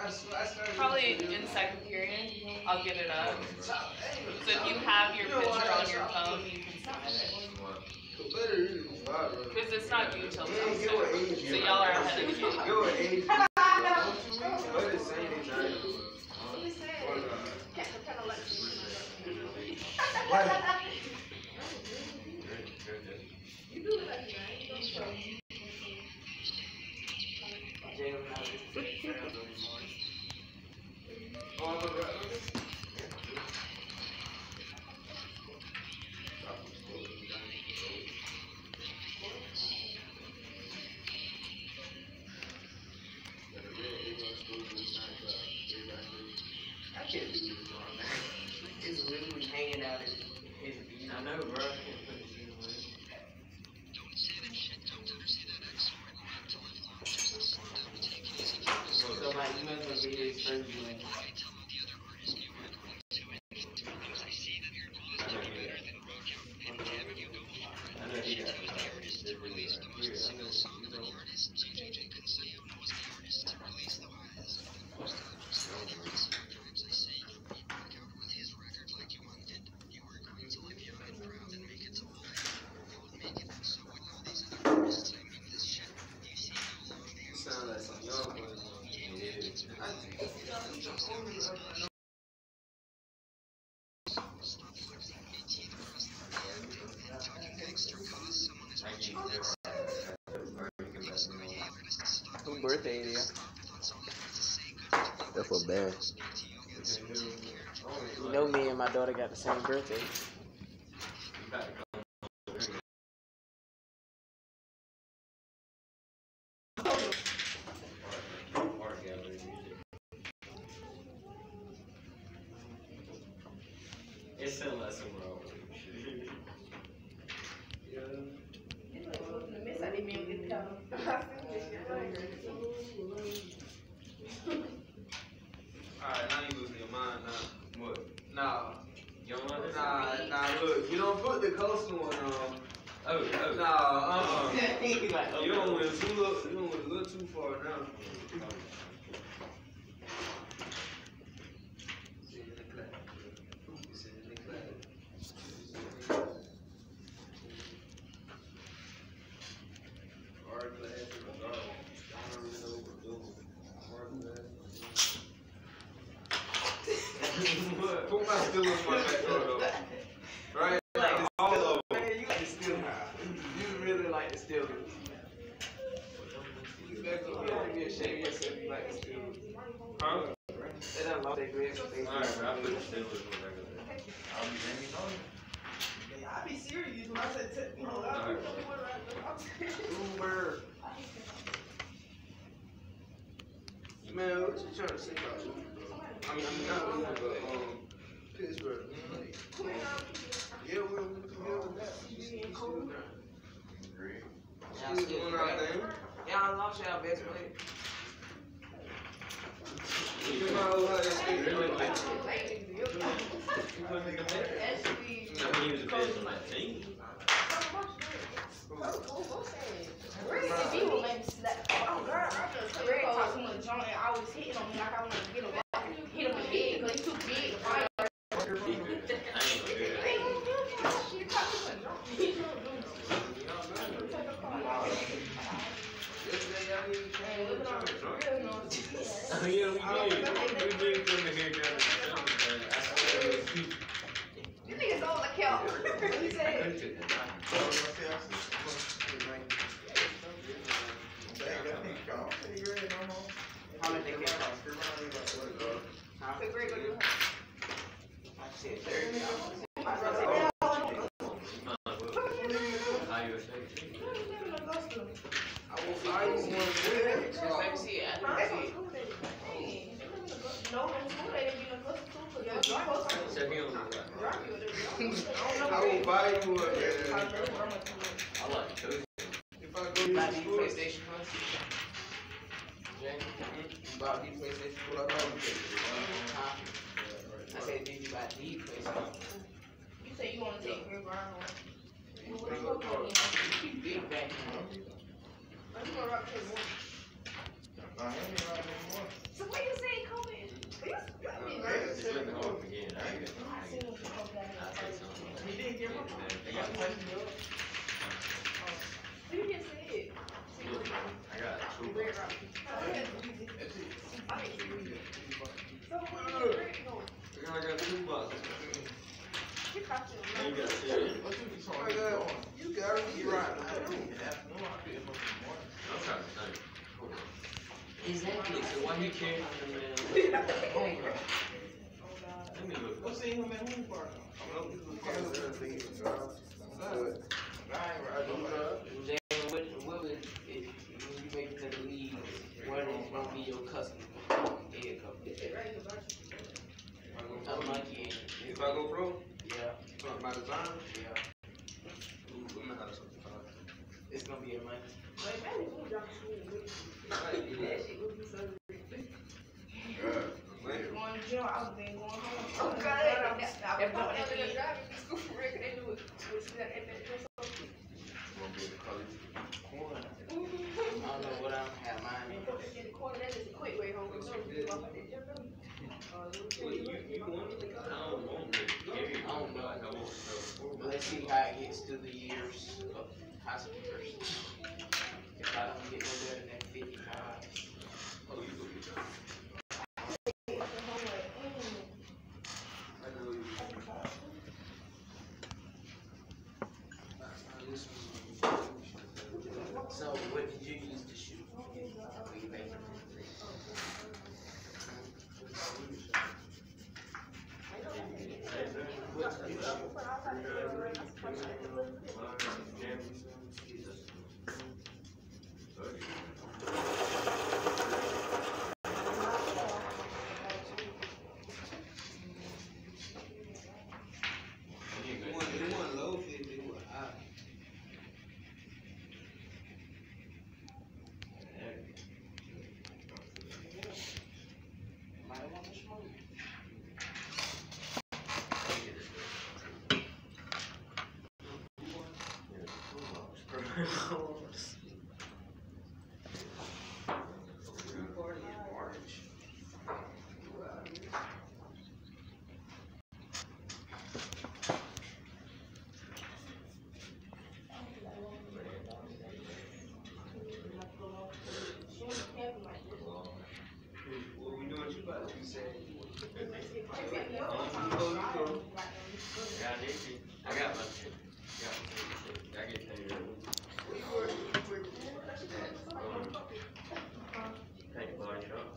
Probably in second period, I'll get it up. So if you have your picture on your phone, you can submit it. Because it's not due till Tuesday. So y'all are ahead of me. It's literally hanging out in his beat. I know, bro. So my emails will be his first doing. Whose birthday it is? That's for bad. You know me and my daughter got the same birthday. It's a lesson, bro. Alright, now you losing your mind now. What? Nah. You don't want this? Nah, look, you don't put the coastal one on. Oh. Nah, you don't went a little too far now. Put my still in my back door though. Right? Like all of them. You like to steal her. You really like to steal her. You better be ashamed of yourself if you like to steal her. Huh? They done lost their grades. Alright, I put the still in my back door. I'll be hanging on. I be serious when I said, Uber. Man, what you trying to say about Uber? I mean, not Uber, but Pittsburgh. Yeah, we'll do that. She's doing our thing. Y'all lost y'all best player. You know how to skate. Really? You put nigga there. Actually, He was a bitch on that team. Greg said he would make me slap. Oh, girl, I just Greg talked too much junk and always hitting on me like I want to get him back. Hit him in the head because he's too big to fight. Yeah, we did come in here. You niggas old like hell. What he said? How much they get cost? Huh? Greg gonna do it. I said 30. I will buy you a. I like those. If I go to Buy the these store, PlayStation ones? Buy these PlayStation ones? Huh? I said, did you buy these PlayStation? You say you want to take Greg Brown on. Big back. I'm going to rock his one. So what you say? You just said. I got two. Red rock. I got 2 boxes. You got to. You got 10. You gotta be right. I'm trying to think. Exactly. So why he carrying the man? Let me look. What's in him at home for? I'm not looking for everything. I ain't right. What if you make it to the league, what is gonna be your customer? Head coach. Unlucky. If I go pro, Yeah, something by design, yeah. I'm gonna have something. It's gonna be a money. Going to jail, I was been going home. I don't know what I'm have mine. I don't want to carry. I don't know. Like I want to know. Let's see how it gets through the years of high school first. If I don't get no better than 55. Oh, you go get that. I know you. So what did you use to shoot? What you make? It wasn't low fit, it was high. Might want to smoke. Party in March. What we doing? You about to be saying? Yeah, I need to. I got my shit. I get paid every week. Paint body shop.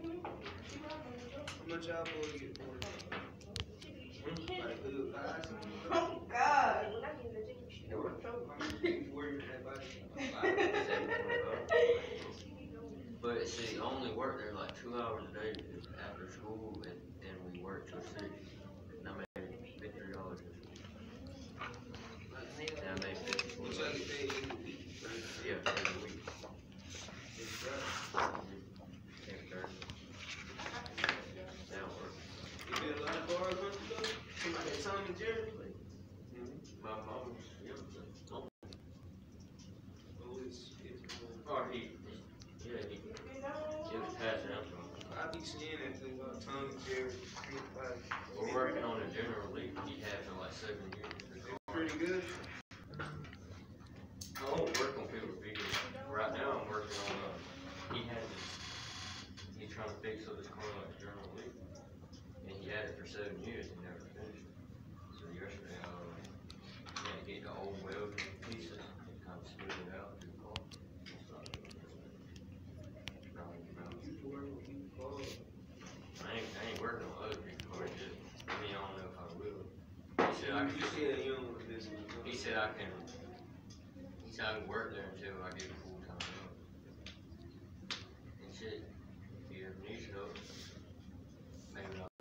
How much y'all boys get for it? Like good guys? Oh God. You working at that body shop? But see, I only work there like 2 hours a day after school, and we work till 6. And I made $53 this week. And I made $54. What's that you pay every week? Yeah, every week. Every Thursday. That works. You been a lot of cars on you though? Somebody had Tom and Jerry? My mom's, yeah, oh, Oh, it's or he was passing out to him. I be seeing that thing about Tom and Jerry. We're working on a general league. He has in like 7 years. Pretty good. I don't work on people's vehicles. Right now, I'm working on, he's trying to fix up his car like a general league. And he had it for 7 years and never finished it. So yesterday, he had to get the old welding pieces and kind of split it out to the car. I ain't working on other people's cars yet. I mean, I don't know if I will. He said I can. You said you don't want to listen. He said I can. He said I can work there until I get a full-time job. And shit, if you ever need help, maybe I'll